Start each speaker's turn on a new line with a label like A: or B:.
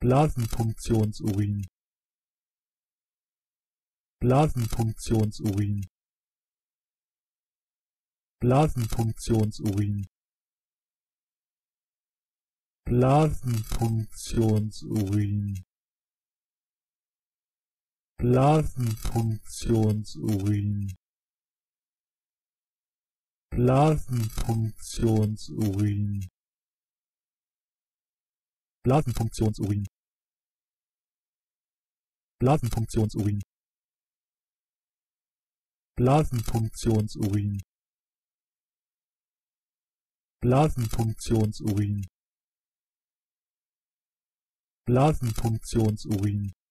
A: Blasenfunktionsurin, Blasenfunktionsurin, Blasenfunktionsurin, Blasenfunktionsurin, Blasenfunktionsurin, Blasenfunktionsurin, Blasenfunktionsurin, Blasenfunktionsurin, Blasenfunktionsurin, Blasenfunktionsurin, Blasenfunktionsurin,